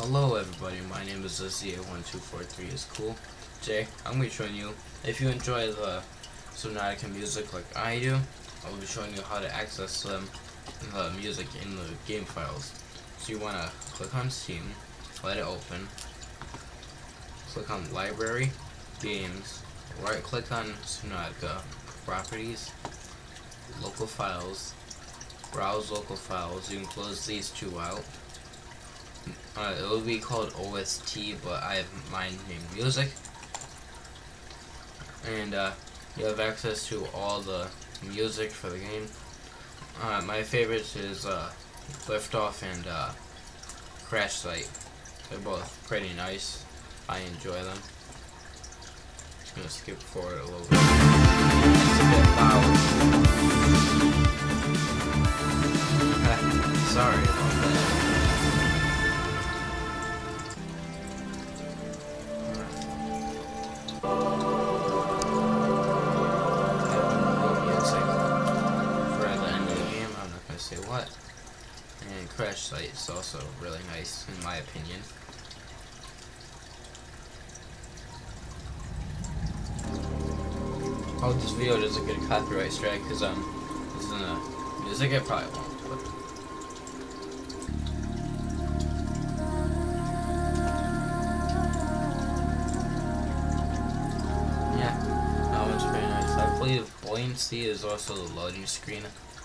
Hello everybody, my name is ZA1243 is cool. Today I'm going to be showing you, if you enjoy the Subnautica music like I do, I'll be showing you how to access the music in the game files. So you want to click on Steam, let it open, click on Library, Games, right click on Subnautica, Properties, Local Files, Browse Local Files. You can close these two out. It will be called OST, but I have mine named Music. And you have access to all the music for the game. My favorites is Liftoff and Crash Site. They're both pretty nice. I enjoy them. Just gonna skip forward a little bit. It's a bit loud. Sorry about that. Say what? And Crash Site is also really nice in my opinion. I hope this video doesn't get a copyright strike because this isn't a music. I probably won't, but yeah, that one's pretty nice. I believe buoyancy is also the loading screen.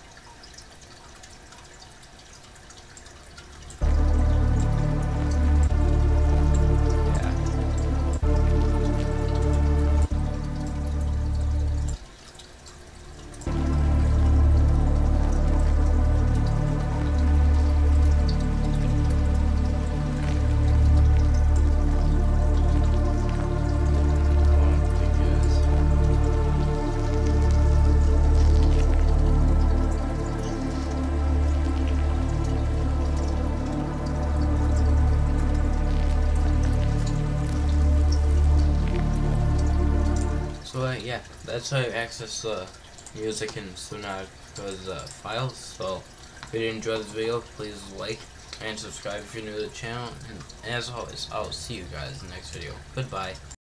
So yeah, that's how you access the music in Subnautica's files. So if you did enjoy this video, please like and subscribe if you're new to the channel. And as always, I'll see you guys in the next video. Goodbye.